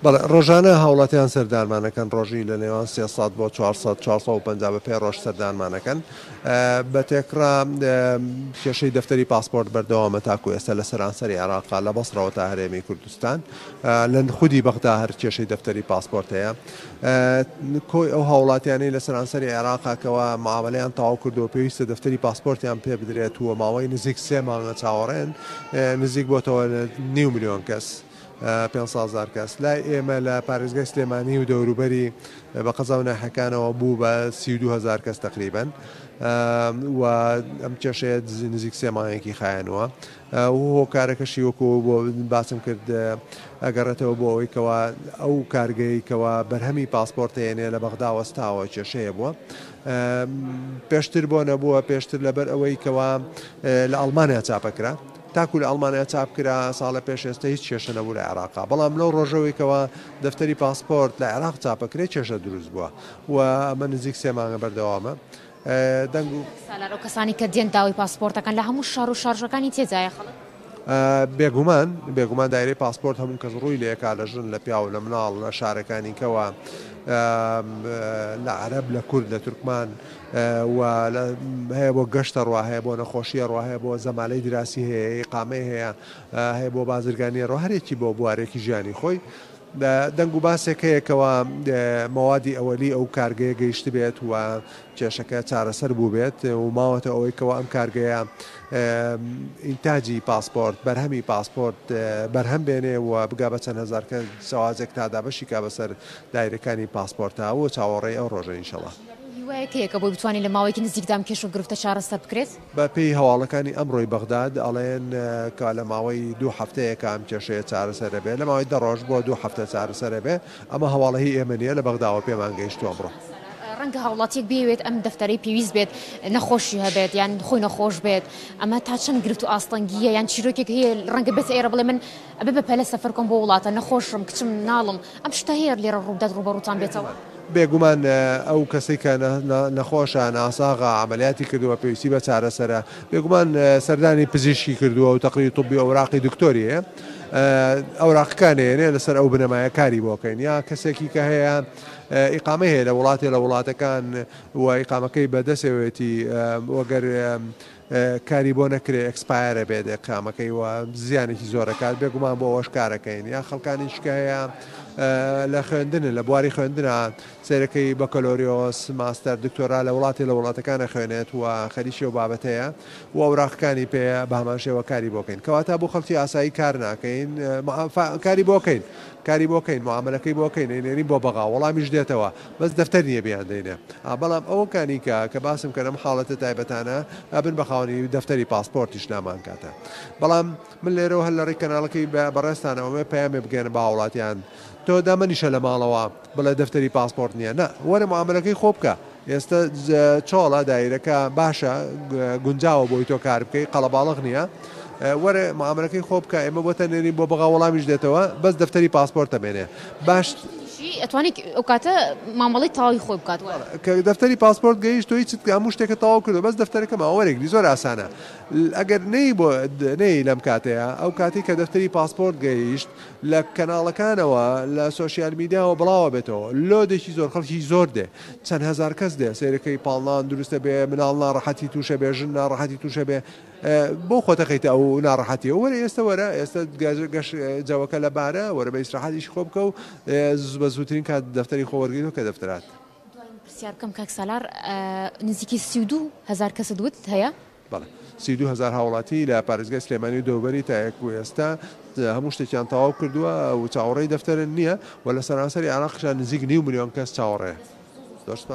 بەڵێ ڕۆژانە هاوڵاتیان سەردانمانەکەن ڕۆژی لە نێوان 300 بۆ 400 450 بە پێ ڕۆژ سەردانمانەکەن بە تێکرا کێشەی دەفتەری پاسپۆرت بەردەوامە تاکو ئێستا لە سەرانسەری عێراقا لە بەسڕەوە تا هەرێمی کوردستان لە خودی بەغدا هەر کێشەی دەفتەری پاسپۆرت هەیە کۆی ئەو هاوڵاتیانەی لە سەرانسەری عێراقاکەوە معاملەیان تەواو کردو پێویستە دەفتەری پاسپۆرتیان پێ بدرێت وە ماوەی نزیک 3 مانگە چاوەڕێن نزیک بۆتەوە 9 ملیۆن کەس 500,000 کەس لای ئێمە لە پارێزگای سلێمانی و دەوروبەری بە قەزا و ناحەکانەوە بوو بە 32,000 کەس تقریبەن و ئەم کێشەیە نزیک 3 مانگێکی خایەنەوە هۆکارەکەشی وەکو بۆ باسم کرد ئەگەڕێتەوە بۆ ئەوەی کەوا ئەو کارگەی کەوا بەرهەمی پاسپۆرتێنێ لە بەغدا وەستاوە کێشەیە بووە پێشتر بۆ نەبووە پێشتر لەبەر ئەوەی کەوا لە ئەڵمانیا چاپەکرا تاکو لە ئەڵمانیا چاپکرا ساڵە پێش ئێستا هیچ کێشە نەبوو لە عێراقا بەڵام لەو ڕۆژەوەیکەوە دەفتەری پاسپۆرت لە عێراق چاپەکرێ کێشە دروست بووە و ئەمە نزیک 3 مانگە بەردەوامە دەنگ و سالار ئەو کەسانی کە دێن داوای پاسپۆرتەکان لە هەموو شار و شارژەکانی تێجایە خەڵک بێگومان دایرەی پاسپۆرت هەموو کەس ڕووی لێکا لە ژن لە پیا و لە مناڵ لە شارەکانی کەوە لە عەرەب لە کورد لە تورکمان و هەیە بۆ گەشتە ڕوا هەیە بۆ نەخۆشیە ڕوا هەیە بۆ زەمالەی دراسی هەیە ئیقامەی هەیە بۆ بازرگانیە ڕۆ هەرێکی بۆ بوارێکی ژیانی خۆی دەنگ و باسێک هەیەکەوە مەوادی ئەوەلی ئەو کارگەیە گەیشت بێت و کێشەکە چارەسەر بوو بێت و ماوەتە ئەوەی کەەوە ئەم کارگەیە ئینتاجی پاسپۆرت بەرهەمی پاسپۆرت بەرهەم بێنێ و بگا بە چەند هەزار کە سەوازێک تادابەشی کا بەسەر دایرەکانی پاسپۆرتە و چاوەڕێی ئەو ڕۆژە ئینشەڵا هیوایەکەیەکە بۆی بتوانین لە ماوەیەکی نزیکدام کێش و گرفتە چارەسەر بکرێت بە پێی هەواڵەکانی ئەمڕۆی بەغداد ئەڵێن کە لە ماوەی 2 هەفتەیەکە ئەم کێشەیە چارەسەرە بێ لە ماوەی 10 ڕۆژ بۆ 2 هەفتە چارەسەرە بێ ئەمە هەواڵەی ئێمە نیە لە بەغداوە پێمان گەیشتووە ئەمڕۆ ڕەنگە هاوڵاتیەک بێوێت ئەم دەفتەرەی پێویست بێت نەخۆشی هەبێت یان خۆی نەخۆش بێت ئەمە تا چەند گرفت و ئاستەنگیە یان چیرۆکێک هەیە ڕەنگە بێت ئێرە بڵێ من ئەبێ بە پەلە سەفەر کۆم بۆ وڵاتە نەخۆشم کچم ناڵم ئەم شتە هەیە لێرە ڕوودەت ڕوبەڕووتان بێتەوە بێگومان ئەو کەسێک کە نەخۆشە ناساغا عملیاتی کردووە پێویستی بە چارەسەرە بێگومان سەردانی پزیشکی کردووە و تەقڕی توبی ئەوراقی دکتۆریە ئەوراقەکانێنێ لەسەر ئەو بنەمایە کاری بۆکەین یا کەسێکی کە هەیە ئیقامە هەیە لە وڵاتی لە وڵاتەکان و ئیقامەکەی بەدەسەوێتی وەگەر کاری بۆ نەکرێ ئەکسپایرە بێت ئیقامەکەی و زیانێکی زۆرەکات بێگومان بۆ ئەوەش کارەکەین یا خەڵکانیشکە هەیە لە خوێندنە لە بواری خوێندنە سێرەکەی بەکەلۆریۆس ماستەر دکتۆرا لە وڵاتەکانە خوێنێت و خەریکی و بابەتەیە و ئەوراقەکانی پێ بە هەمان شێوە کاری بۆکەین کەواتە بۆ خەڵکی ئاسایی کار ناکەین کاری بۆکەین معاملەکەی بۆکەین نێنی بۆ بەغا وەڵامیش دێتەوە بەس دەفتەر نییە بیان دەینێ بەڵام ئەوەکانی کە باسم کەم حاڵەتە تایبەتانە ئەبن بەخاوەنی دەفتەری پاسپۆرتیش نامان کاتە بەڵام من لێرەوە هەل لەڕێی کەناڵەکەی بەڕێستانەوە پەیامێ بگەێنە بە وڵاتیان تۆ دامەنیشە لە ماڵەوە بڵێ دەفتەری پاسپۆرت نییە نە وەرە معاملەکەی خۆ بکە ئێستا چۆڵە دایرەکە باشە گونجاوە بۆی تۆ کار بکەی قەڵەباڵغ نییە وەرە معاملەکەی خۆ بکە ئێمە بۆ تەنێنی بۆ بەغا وەڵامیش دێتەوە بەس دەفتەری پاسپۆرتە بێنێ باش ئەتوانێت ئەو کاتە مامەڵی تاوای خۆی بکات کە دەفتەری پاسپۆرت گەیشت تۆی چ هەموو شتێکە تەواو کردو بەس دەفتەرەکە ماوەرێکی زۆر ئاسانە ئەگەر نەی بۆ نەی لەم کاتەیە ئەو کاتی کە دەفتەری پاسپۆرت گەیشت لە کەناڵەکانەوە لە سۆشیال میدیاوە بڵاوە بێتەوە لۆدێکی زۆر خەڵکی زۆر دێ چەند هەزار کەس دێ سێرەکەی پاڵنان دروستە بێ مناڵ ناڕەحەتی تووشە بێ ژن ناڕەحەتی تووشە بێ بۆ خۆتەقیتە ئەو ناڕەحەتی وەرە ئێستا جەوەکە لە بارە وەرە بە ئیسراحەتیش خۆ بکە و بە زووترین کات دەفتەری خۆوەرگیرەوە کە دەفتەرات پرسیارکەم کاک سالار نزیکی 32,000 کەس دوت هەیە 32,000 هاوڵاتی لە پارێزگای سلێمانی و دەوبەری تا ئێستا هەموو شتێکیان تەواو کردووە و چاوەڕێی دەفتەرن نییە و لە سەرانسەری عێراقیشان نزیک 9 ملیۆن کەس چاوەڕێ